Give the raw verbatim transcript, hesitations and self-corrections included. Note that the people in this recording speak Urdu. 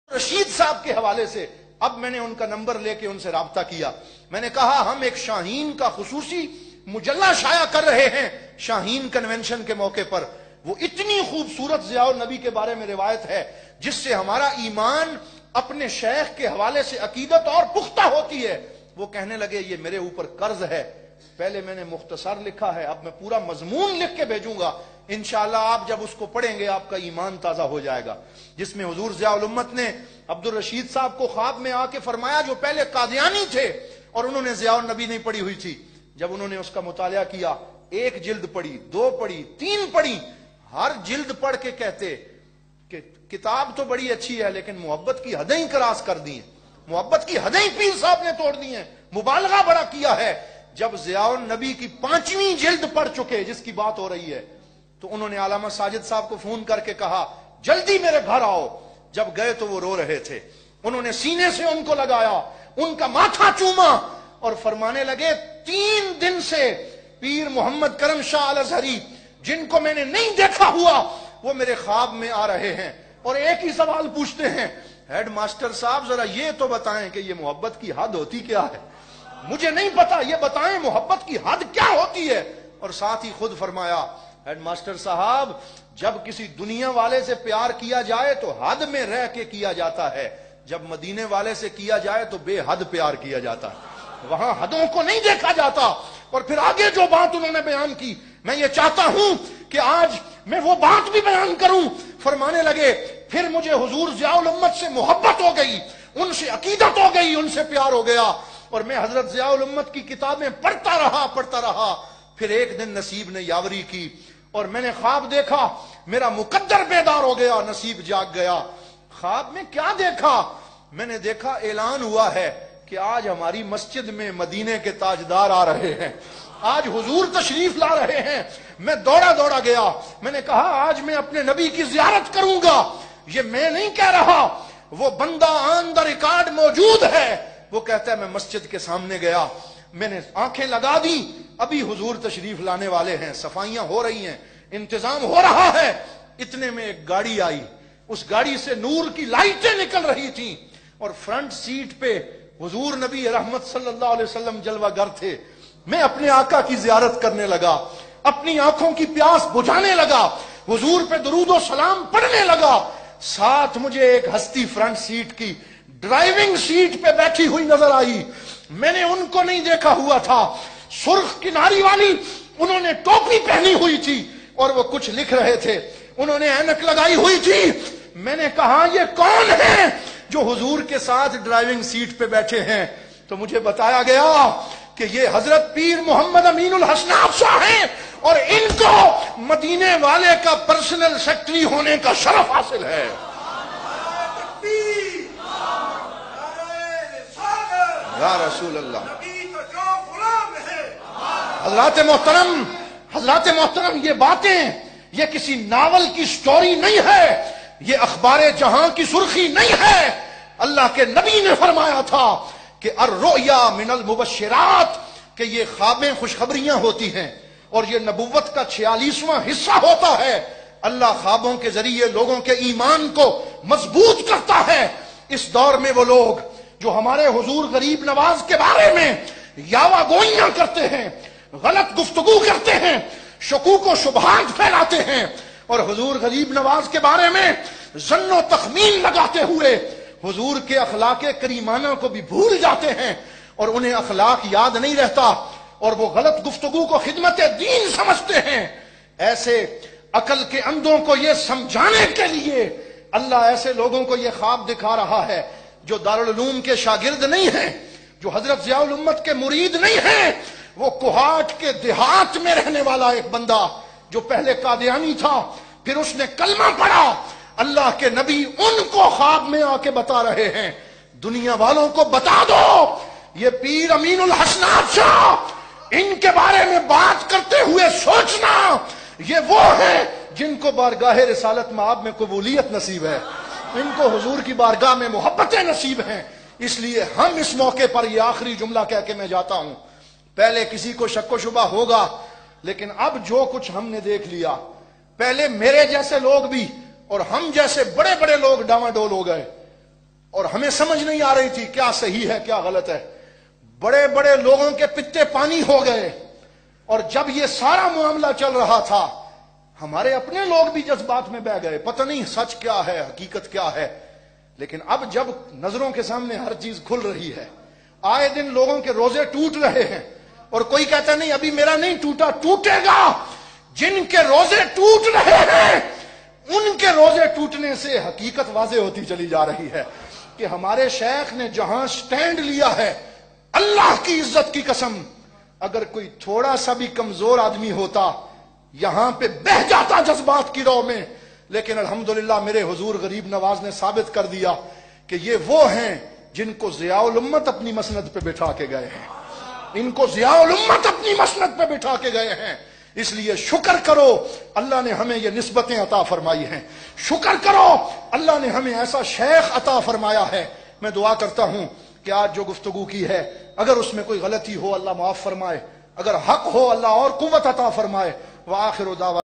رشید صاحب کے حوالے سے اب میں نے ان کا نمبر لے کے ان سے رابطہ کیا. میں نے کہا ہم ایک شاہین کا خصوصی مجلہ شائع کر رہے ہیں شاہین کنونشن کے موقع پر. وہ اتنی خوبصورت ضیاء النبی کے بارے میں روایت ہے جس سے ہمارا ایمان اپنے شیخ کے حوالے سے عقیدت اور پختہ ہوتی ہے. وہ کہنے لگے یہ میرے اوپر قرض ہے. پہلے میں نے مختصر لکھا ہے, اب میں پورا مضمون لکھ کے بھیجوں گا انشاءاللہ. آپ جب اس کو پڑھیں گے آپ کا ایمان تازہ ہو جائے گا. جس میں حضور ضیاء الامت نے عبد الرشید صاحب کو خواب میں آ کے فرمایا, جو پہلے قادیانی تھے اور انہوں نے ضیاء النبی نہیں پڑھی ہوئی تھی. جب انہوں نے اس کا مطالعہ کیا, ایک جلد پڑھی, دو پڑھی, تین پڑھی, ہر جلد پڑھ کے کہتے کہ کتاب تو بڑی اچھی ہے لیکن محبت کی حدیں کراس کر دی ہیں, محبت کی حدیں پیر صاحب نے توڑ دی ہیں, مبالغہ بڑا کیا ہے. جب ضیاء النبی کی پانچویں جلد پڑھ چکے جس کی بات ہو رہی ہے, تو انہوں نے علامہ ساجد صاحب کو فون کر کے کہا جلدی میرے گھر آؤ. جب گئے تو وہ رو رہے تھے. انہوں نے سینے سے ان کو لگایا, ان کا ماتھا چوما اور فرمانے لگے تین دن سے پیر محمد کرم شاہ الازہری جن کو میں نے نہیں دیکھا ہوا وہ میرے خواب میں آ رہے ہیں اور ایک ہی سوال پوچھتے ہیں, ہیڈ ماسٹر صاحب ذرا یہ تو بتائیں کہ یہ محبت کی حد ہوتی کیا ہے؟ مجھے نہیں پتا, یہ بتائیں محبت کی حد کیا ہوتی ہے. اور ساتھ ہی خود فرمایا, ہیڈ ماسٹر صاحب جب کسی دنیا والے سے پیار کیا جائے تو حد میں رہ کے کیا جاتا ہے, جب مدینے والے سے کیا جائے تو بے حد پیار کیا جاتا ہے, وہاں حدوں کو نہیں دیکھا جاتا. اور پھر آگے جو بات انہوں نے بیان کی, میں یہ چاہتا ہوں کہ آج میں وہ بات بھی بیان کروں. فرمانے لگے پھر مجھے حضور ضیاء الامت سے محبت ہو گئی, ان سے عقیدت ہو گئی, ان سے پیار ہو گیا, اور میں حضرت ضیاء الامت کی کتابیں پڑھتا رہا پڑھتا رہا. پھر ایک دن نصیب نے یاوری کی اور میں نے خواب دیکھا, میرا مقدر بیدار ہو گیا, نصیب جاگ گیا. خواب میں کیا دیکھا؟ میں نے دیکھا اعلان ہوا ہے کہ آج ہماری مسجد میں مدینے کے تاجدار آ رہے ہیں, آج حضور تشریف لا رہے ہیں. میں دوڑا دوڑا گیا, میں نے کہا آج میں اپنے نبی کی زیارت کروں گا. یہ میں نہیں کہہ رہا, وہ بندہ آن دا ریکارڈ موجود ہے. وہ کہتا ہے میں مسجد کے سامنے گیا, میں نے آنکھیں لگا دی, ابھی حضور تشریف لانے والے ہیں, صفائیاں ہو رہی ہیں, انتظام ہو رہا ہے. اتنے میں ایک گاڑی آئی, اس گاڑی سے نور کی لائٹیں نکل رہی تھیں اور فرنٹ سیٹ پہ حضور نبی رحمت صلی اللہ علیہ وسلم جلوہ گر تھے. میں اپنے آقا کی زیارت کرنے لگا, اپنی آنکھوں کی پیاس بجھانے لگا, حضور پہ درود و سلام پڑھنے لگا. ساتھ مجھے ایک ہستی فرنٹ سیٹ کی ڈرائیونگ سیٹ پہ بیٹھی ہوئی نظر آئی. میں نے ان کو نہیں دیکھا ہوا تھا, سرخ کناری والی انہوں نے ٹوپی پہنی ہوئی تھی اور وہ کچھ لکھ رہے تھے, انہوں نے اینک لگائی ہوئی تھی. میں نے کہا یہ کون ہے جو حضور کے ساتھ ڈرائیونگ سیٹ پہ بیٹھے ہیں؟ تو مجھے بتایا گیا کہ یہ حضرت پیر محمد امین الحسناف شاہ ہیں اور ان کو مدینے والے کا پرسنل سیکرٹری ہونے کا شرف حاصل ہے. یا رسول اللہ. حضرات محترم, حضرات محترم یہ باتیں یہ کسی ناول کی سٹوری نہیں ہے, یہ اخبار جہاں کی سرخی نہیں ہے. اللہ کے نبی نے فرمایا تھا کہ الرؤیا من المبشرات, کہ یہ خوابیں خوشخبریاں ہوتی ہیں اور یہ نبوت کا چھیالیسواں حصہ ہوتا ہے. اللہ خوابوں کے ذریعے لوگوں کے ایمان کو مضبوط کرتا ہے. اس دور میں وہ لوگ جو ہمارے حضور غریب نواز کے بارے میں یاوہ گوئیاں کرتے ہیں, غلط گفتگو کرتے ہیں, شکوک و شبہات پھیلاتے ہیں اور حضور غریب نواز کے بارے میں ظن و تخمین لگاتے ہوئے حضور کے اخلاق کریمانہ کو بھی بھول جاتے ہیں اور انہیں اخلاق یاد نہیں رہتا اور وہ غلط گفتگو کو خدمت دین سمجھتے ہیں. ایسے عقل کے اندھوں کو یہ سمجھانے کے لیے اللہ ایسے لوگوں کو یہ خواب دکھا رہا ہے جو دارالعلوم کے شاگرد نہیں ہیں, جو حضرت ضیاء الامت کے مرید نہیں ہیں. وہ کوہاٹ کے دیہات میں رہنے والا ایک بندہ جو پہلے قادیانی تھا, پھر اس نے کلمہ پڑھا. اللہ کے نبی ان کو خواب میں آ کے بتا رہے ہیں, دنیا والوں کو بتا دو یہ پیر امین الحسناف شاہ, ان کے بارے میں بات کرتے ہوئے سوچنا یہ وہ ہیں جن کو بارگاہ رسالت مآب میں قبولیت نصیب ہے, ان کو حضور کی بارگاہ میں محبتیں نصیب ہیں. اس لیے ہم اس موقع پر یہ آخری جملہ کہہ کے میں جاتا ہوں. پہلے کسی کو شک و شبہ ہوگا, لیکن اب جو کچھ ہم نے دیکھ لیا, پہلے میرے جیسے لوگ بھی اور ہم جیسے بڑے بڑے لوگ ڈاواڈول ہو گئے. اور ہمیں سمجھ نہیں آ رہی تھی کیا صحیح ہے کیا غلط ہے. بڑے بڑے لوگوں کے پتے پانی ہو گئے. اور جب یہ سارا معاملہ چل رہا تھا ہمارے اپنے لوگ بھی جذبات میں بہ گئے, پتہ نہیں سچ کیا ہے حقیقت کیا ہے. لیکن اب جب نظروں کے سامنے ہر چیز کھل رہی ہے, آئے دن لوگوں کے روزے ٹوٹ رہے ہیں, اور کوئی کہتا نہیں ابھی میرا نہیں ٹوٹا, ٹوٹے گا. جن کے روزے ٹوٹ رہے ہیں ان کے روزے ٹوٹنے سے حقیقت واضح ہوتی چلی جا رہی ہے کہ ہمارے شیخ نے جہاں سٹینڈ لیا ہے, اللہ کی عزت کی قسم اگر کوئی تھوڑا سا بھی کمزور آدمی ہوتا یہاں پہ بہہ جاتا جذبات کی رو میں. لیکن الحمدللہ میرے حضور غریب نواز نے ثابت کر دیا کہ یہ وہ ہیں جن کو ضیاء الامت اپنی مسند پہ بٹھا کے گئے ہیں, ان کو ضیاء الامت اپنی مسند پہ بٹھا کے گئے ہیں. اس لیے شکر کرو اللہ نے ہمیں یہ نسبتیں عطا فرمائی ہیں, شکر کرو اللہ نے ہمیں ایسا شیخ عطا فرمایا ہے. میں دعا کرتا ہوں کہ آج جو گفتگو کی ہے اگر اس میں کوئی غلطی ہو اللہ معاف فرمائے, اگر حق ہو اللہ اور قوت عطا فرمائے. وآخر دعوانا